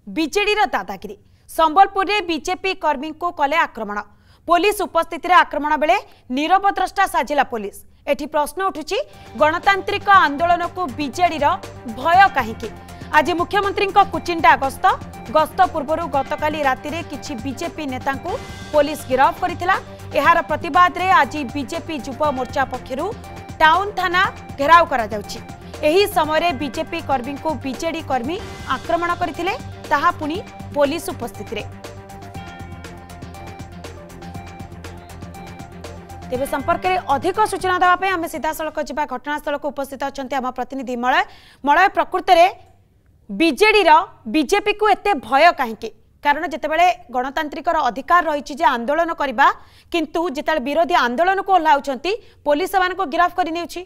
BJD दादागिरी संबलपुर में BJP कर्मी को कले आक्रमण पुलिस उपस्थित आक्रमण बेले नीरव द्रष्टा साजिला पुलिस। एठी प्रश्न उठुची गणतांत्रिक आंदोलन को बीजेडी भय कहीं। आज मुख्यमंत्री कुचिंडा गस्त पूर्व गतकाली राति किछि बीजेपी नेता को पुलिस गिरफ्त करथिला। एहार प्रतिवाद रे आज बीजेपी युव मोर्चा पक्षरु टाउन थाना घेराव करा जाउछि। एही समय बीजेपी कर्मी को बीजेडी कर्मी आक्रमण करथिले, ताहा पुनी पुलिस उपस्थित रे। तेबे संपर्क में अधिक सूचना देवाई आम सीधा सड़क जा घटनास्थल को उपस्थित अच्छा आम प्रतिनिधि मलय प्रकृत में बीजेडी बीजेपी को एते भय कहीं? कारण जितेबाला गणतांत्रिक अधिकार रही आंदोलन करने किंतु जिते विरोधी आंदोलन को ओह्लाउछंती पुलिस सेमान को गिरफ्त कर नेउछि।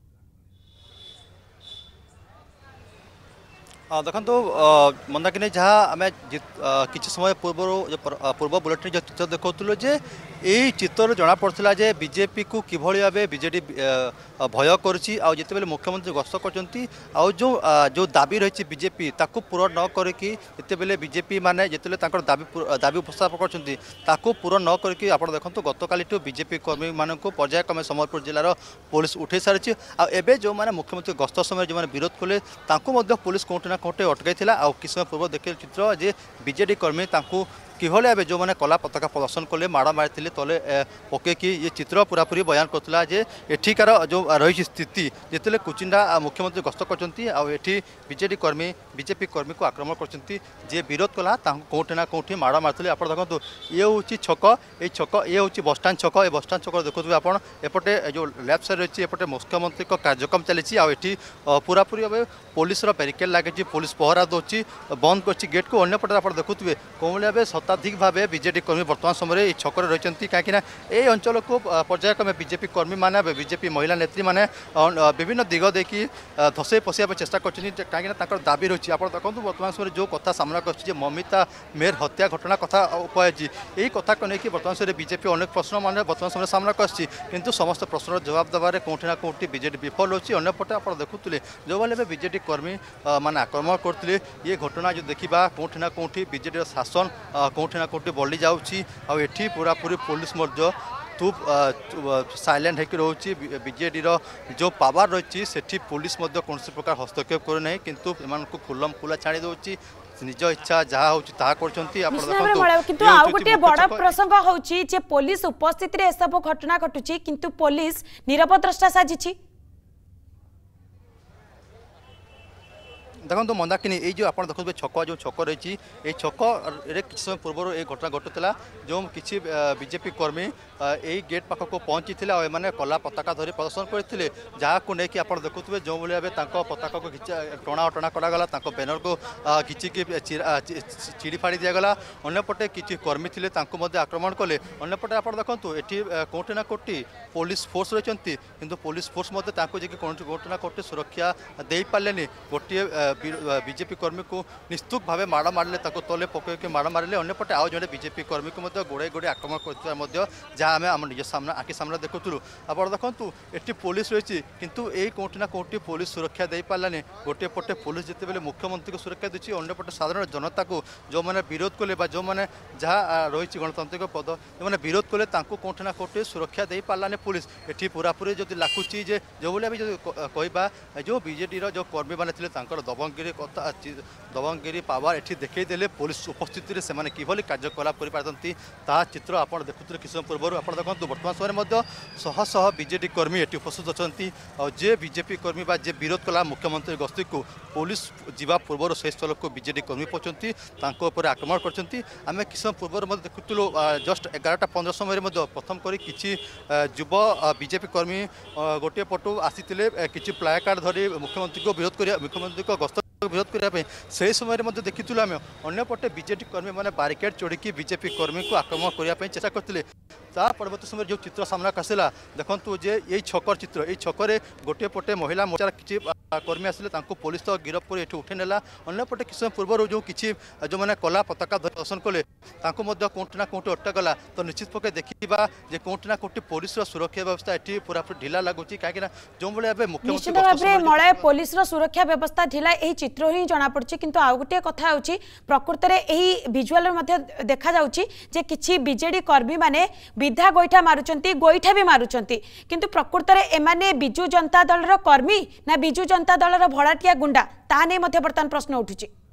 देखो मंदाकिनी जहाँ आम किसी समय पूर्व बुलेटिन जो चित्र देखुलु जे यही चित्र जना पड़ा जे बीजेपी को किभली भाव बीजेडी भय करुच्ची। जितेबाला मुख्यमंत्री गस्त कर जो दाबी रही बीजेपी ताकू पूरा न करके जितेबाला बीजेपी माने जिते दाबी उपस्थापन कर पूरा न करके आप देखो गतकाली बीजेपी कर्मी मान पर्यायक्रमे संबलपुर जिलार पुलिस उठे सारी। आबे जो मैंने मुख्यमंत्री गस्त समय जो विरोध कले पुलिस कौटे ना कौटे अटकई किस समय पूर्व देखिए चित्र जे बीजेडी कर्मी किभली भाव जो मैंने कला पताका प्रदर्शन कले माड़ मारी तले पकईकि ये चित्र पूरापूरी बयान करता जे एठिकार जो रही स्थिति जिते कुचिंडा मुख्यमंत्री गस्त कर बीजेडी कर्मी बीजेपी कर्मी को आक्रमण कर विरोध कला कौटे ना कौटी माड़ मारी। आप देखो ये हूँ छक ये छक ये हूँ बसस्टाण छक ये बसस्टाण छक देखुए आप एपटे जो लेफ्ट साइड रही एपटे मुख्यमंत्री कार्यक्रम चली पूरापूरी भाव पुलिस बैरिकेड लगे पुलिस पहरा दूसरी बंद कर गेट को अंपटे आप देखुए कौन भाव शताधिक भाव बीजेडी कर्मी वर्तमान समय छकरे रही कहीं ये अंचल को पर्यायक्रमे बीजेपी कर्मी माने बीजेपी महिला नेत्री माने विभिन्न दिग देखी धसई पशिया चेष्टा कर दाबी रही। आप देखो वर्तमान समय जो कथा सामना कर ममिता मेयर हत्या घटना कथा कहुई यही कथा को लेकिन वर्तमान समय बीजेपी अनेक प्रश्न मान वर्तमान समय सामना कर समस्त प्रश्न जवाब देवे कौटी ना कौटी बीजेडी विफल होपटे आप देखुले जो भाई बीजेडी कर्मी मान आक्रमण करते ये घटना जो देखा कौटी ना कौटी बीजेडी शासन कौटी ना कौटी बढ़ी जाऊँगी पूरापूरी पुलिस खूब साइलेंट होकर रोचे बीजेडी जो पावर रही सेठी पुलिस कौन प्रकार हस्तक्षेप करना किंतु एमानकु खुलम खुला छाड़ी दूसरी निज इच्छा जहाँ गोटे बड़ प्रसंग होची पुलिस उपस्थित सब घटना घटुची किंतु पुलिस नीरव द्रष्टा साजिछि। देखो मंदाकिनी ये जो आप देखो छक जो छक रही ये छक किसी समय पूर्व ये घटना घटुला जो किसी बीजेपी कर्मी यही गेट पाख को पहुँची मैंने कला पताका धरी प्रदर्शन करते जहाँ को लेकिन आप देखुए जो भाई पताका को टणा टणा करागला बैनर को खिचिकी चिड़ी फाड़ी दिगला अंपटे किसी कर्मी थे आक्रमण कले अंपटे आप देखो ये कौटे ना कौटी पुलिस फोर्स रही किंतु पुलिस फोर्स कौटे ना कौटे सुरक्षा दे पारे गोटे बीजेपी कर्मी को निस्तुक भाव माड़ मारे तले पकईक माड़ मारे अंपटे आउ जड़े बीजेपी कर्मी को गोड़े गोड़े आक्रमण कर जहाँ आम आम निज सामने आखि सामने देखुलु। आप देखु ये पुलिस रही किंतु यही कौटी ना कौटी पुलिस सुरक्षा दे पारानी गोटे पटे पुलिस जिते बेले मुख्यमंत्री को सुरक्षा दूसरी अंपटे साधारण जनता को जो मैंने विरोध कले जो मैंने जहाँ रही गणतांत्रिक पद जो विरोध कले कौटी ना कौटी सुरक्षा दे पारानी पुलिस ये पूरापूरी जो लगुच जो भाई जो कहवा जो बीजेडी जो कर्मी मैंने दबंगिरी कथा दबंगिरी पावर ये देखईदे पुलिस उपस्थित से किभली कार्यकलाप कर चित्र आप देखुते किसी पूर्व आप देखो बर्तमान समय शह शह बीजेडी कर्मी ये उपस्थित अच्छा जे बीजेपी कर्मी जे विरोध कला मुख्यमंत्री गस्ती को पुलिस जीवा पूर्व से स्थल को बीजेडी कर्मी पहुंचती आक्रमण करम किसी पूर्व देखुलु जस्ट 11:15 समय प्रथम कर किसी युव बीजेपी कर्मी गोटे पटु आसी किसी प्लाय कार्ड धरी मुख्यमंत्री को विरोध कर मुख्यमंत्री को गस्त विरोध करने से समय देखीलु आम अंपटे बीजेडी कर्मी मैंने बारिकेड चढ़ी बीजेपी कर्मी को आक्रमण करने चेष्टा करते ता परवर्त समय जो चित्र सामना आसला देखु जे ये छकर चित्र ये छकरे गोटे पटे महिला मोर्चार किसी कर्मी आसिले पुलिस तो गिरफ कर उठे नेला अंपटे किसी समय पूर्व जो किसी जो मैंने कला पताका दर्शन कले कौटी ना कौटी अटकला तो निश्चित पक्षे देखा जे कौटी ना कौटी पुलिस सुरक्षा व्यवस्था ये पूरा ढिला लगुच कहीं जो भाई मुख्यमंत्री मलय पुलिस सुरक्षा व्यवस्था ढिला यही चित्र ही जना पड़ी किंतु आउ गोटे कथा होची प्रकृत में यही विजुअल देखा जाउची जे किछि बीजेडी कर्मी माने विधा गोईठा मारुचंती गोईठा भी मारुचंती किंतु प्रकृत में एमाने बिजु जनता दल कर्मी ना बिजु जनता दल भड़ाटिया गुंडा ता नहीं बर्तमान प्रश्न उठुची।